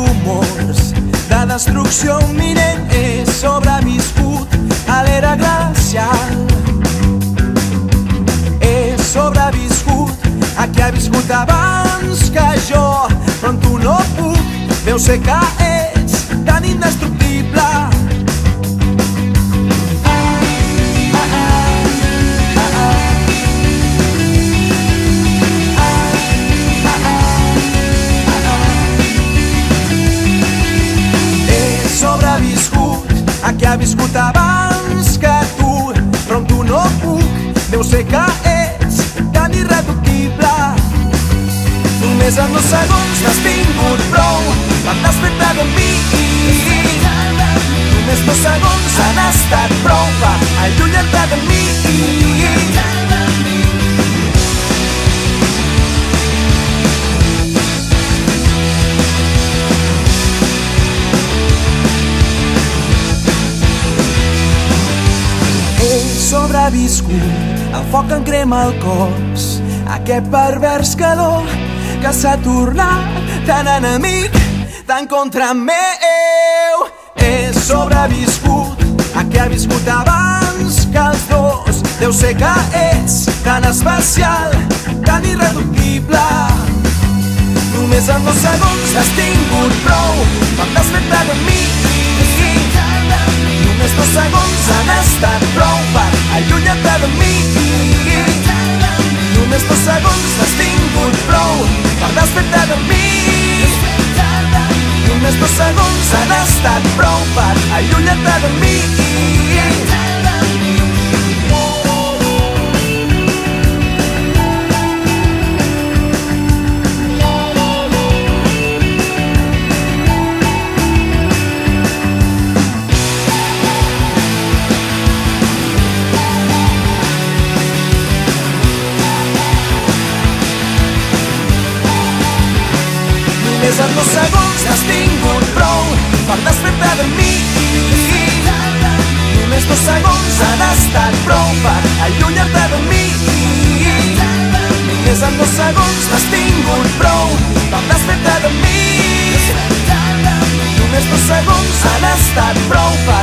rumors de destrucció imminent. He sobreviscut a l'era glacial. He sobreviscut a qui ha viscut abans que jo, però amb tu no puc. Deu ser que ets tan indestructible. A qui ha viscut abans que tu, però amb tu no puc. Deu ser que ets tan irreductible. Només en 2 segons n'has tingut prou per despertar de mi. Només 2 segons han estat prou per allunyar-te de mi. Sobreviscut al foc que em crema el cos, aquest pervers calor que s'ha tornat tan enemic, tan contra meu. He sobreviscut a qui ha viscut abans que els dos. Deu ser que ets tan especial, tan irreductible. Només en 2 segons has tingut prou per despertar de mi. Només 2 segons han estat prou per allunyar-te de mi. Només 2 segons has tingut prou per despertar de mi. Només 2 segons han estat prou per allunyar-te de mi. Només en 2 segons has tingut prou per despertar de mi. Només 2 segons han estat prou per allunyar-te de mi. Només en 2 segons has tingut prou per despertar de mi. Només 2 segons han estat prou per